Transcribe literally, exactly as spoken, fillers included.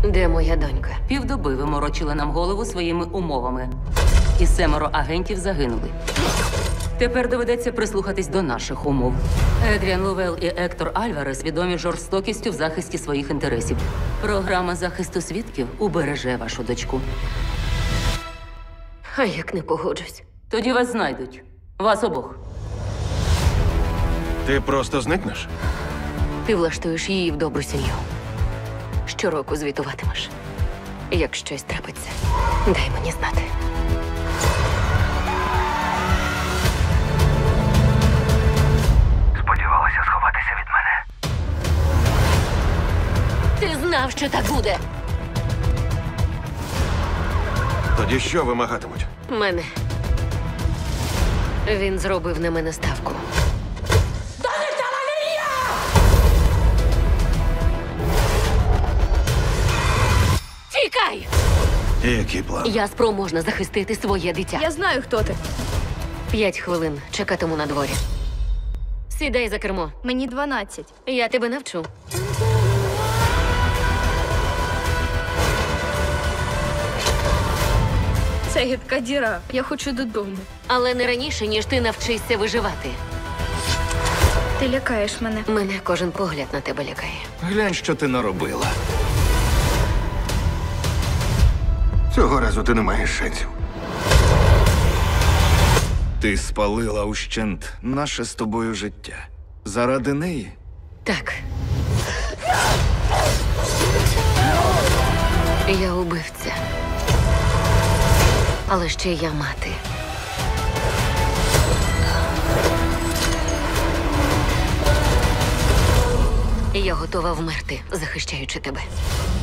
Де моя донька? Півдоби ви морочили нам голову своїми умовами. І семеро агентів загинули. Тепер доведеться прислухатись до наших умов. Едріан Ловел і Ектор Альварес відомі жорстокістю в захисті своїх інтересів. Програма захисту свідків убереже вашу дочку. А як не погоджусь? Тоді вас знайдуть. Вас обох. Ти просто зникнеш? Ти влаштуєш її в добру сім'ю. Щороку звітуватимеш. Як щось трапиться, дай мені знати. Сподівалася сховатися від мене. Ти знав, що так буде. Тоді що вимагатимуть? Мене. Він зробив на мене ставку. Тікай! Який план? Я спроможна захистити своє дитя. Я знаю, хто ти. П'ять хвилин чекатиму на дворі. Сідай за кермо. Мені дванадцять. Я тебе навчу. Це гидка діра. Я хочу додому. Але не раніше, ніж ти навчишся виживати. Ти лякаєш мене. Мене кожен погляд на тебе лякає. Глянь, що ти наробила. Цього разу ти не маєш шансів. Ти спалила ущент наше з тобою життя. Заради неї? Так. Я убивця. Але ще я мати. Я готова вмерти, захищаючи тебе.